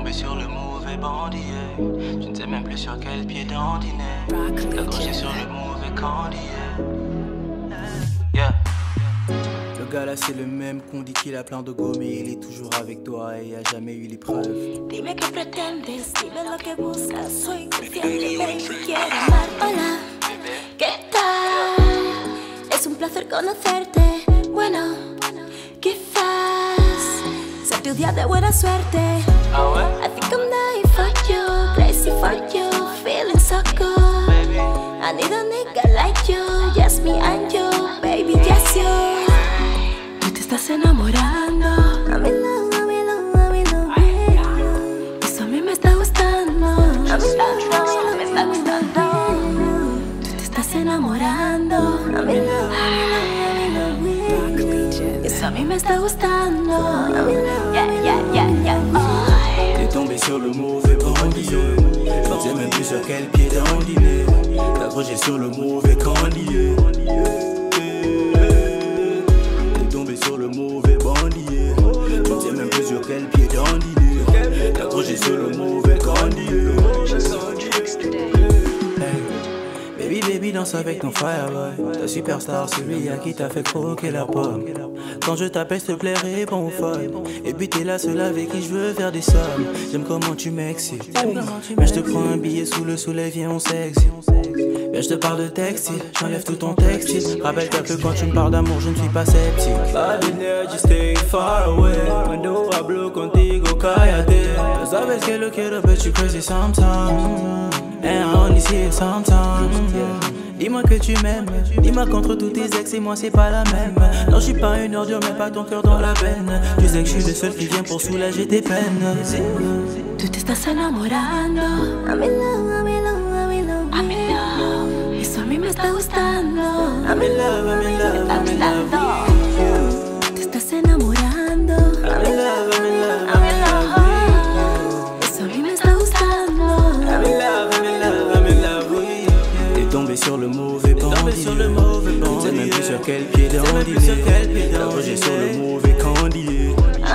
tombé sur le mauvais bandit. Tu ne sais même plus sur quel pied dandiner. T'as accroché sur le mauvais candy. Yeah. Le gars là c'est le même qu'on dit qu'il a plein de gomme et il est toujours avec toi et a jamais eu les preuves. Dime que pretendes, dime lo que buscas. Soy consciente, baby, quiero amar. Hola, ¿qué tal? Es un placer conocerte. Bueno, quizás sea tu día de buena suerte. I think I'm dying for you, crazy for you, feeling so good. I need a nigga like you, just me and you, baby, just you. Tú te estás enamorando. A mi lado, a mi lado, a mi lado. Eso a mí me está gustando. A mi lado, me está gustando. Tú te estás enamorando. A mi lado, a mi lado, a mi lado. Eso a mí me está gustando. A mi lado, yeah. T'es tombé sur le mauvais bandit. Tu ne sais même plus sur quel pied dandiner. T'as accroché sur le mauvais candy. T'es tombé sur le mauvais bandit. Tu ne sais même plus sur quel pied dandiner. T'as accroché sur le mauvais candy. Hey. Baby, danse avec ton fireboy. Ta superstar, celui à qui t'as fait croquer la pomme. Quand je t'appelle, s'il te plaît, réponds au phone. Et puis t'es la seule avec qui je veux faire des sommes. J'aime comment tu m'excites. Mais je te prends un billet sous le soleil, viens on s'excite. Viens je te parle de textile, j'enlève tout ton textile. Rappelle-toi que quand tu me parles d'amour, je ne suis pas sceptique. Bad energy, stay far away. Cuando hablo contigo, cállate. Tú sabes que lo quiero, but you crazy sometimes. And I only see it sometimes, yeah. Dis-moi que tu m'aimes, dis-moi qu'entre tous tes ex et moi c'est pas la même. Non je suis pas une ordure mais pas ton cœur dans la veine. Tu sais que je suis le seul qui vient pour soulager tes peines. Tú te estás enamorando. A mi lado, a mi lado, a mi lado, a mi lado. Eso a mí me está gustando. A mi lado, a mi lado, a mi lado. Te estás enamorando. A mi lado, a mi lado, a mi lado. Eso a mí me está gustando. A mi lado, a mi lado, a mi lado. T'es tombé sur le mauvais bandit. Tu ne sais même plus sur quel pied dandiner. T'as accroché sur le mauvais candy.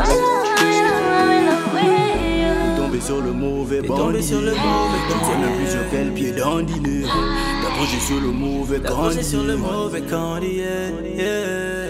T'es tombé sur le mauvais bandit. Tu ne sais même plus sur quel pied dandiner. T'as accroché sur le mauvais candy.